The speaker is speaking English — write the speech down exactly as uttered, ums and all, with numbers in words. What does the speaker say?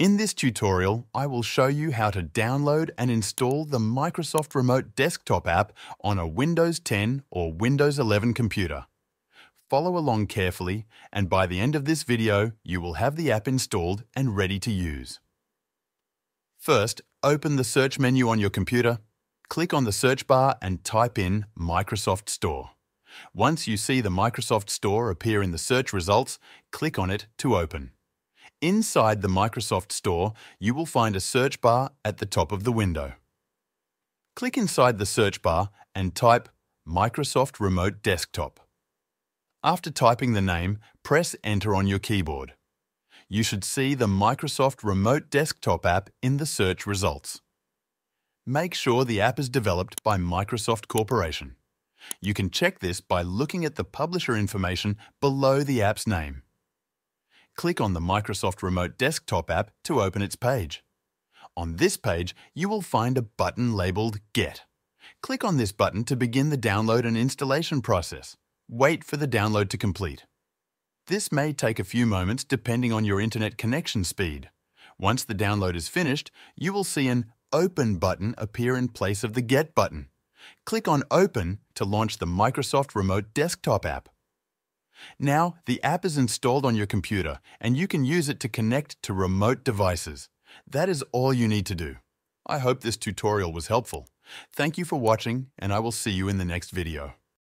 In this tutorial, I will show you how to download and install the Microsoft Remote Desktop app on a Windows ten or Windows eleven computer. Follow along carefully, and by the end of this video, you will have the app installed and ready to use. First, open the search menu on your computer, click on the search bar and type in Microsoft Store. Once you see the Microsoft Store appear in the search results, click on it to open. Inside the Microsoft Store, you will find a search bar at the top of the window. Click inside the search bar and type Microsoft Remote Desktop. After typing the name, press Enter on your keyboard. You should see the Microsoft Remote Desktop app in the search results. Make sure the app is developed by Microsoft Corporation. You can check this by looking at the publisher information below the app's name. Click on the Microsoft Remote Desktop app to open its page. On this page, you will find a button labeled Get. Click on this button to begin the download and installation process. Wait for the download to complete. This may take a few moments depending on your internet connection speed. Once the download is finished, you will see an Open button appear in place of the Get button. Click on Open to launch the Microsoft Remote Desktop app. Now, the app is installed on your computer and you can use it to connect to remote devices. That is all you need to do. I hope this tutorial was helpful. Thank you for watching, and I will see you in the next video.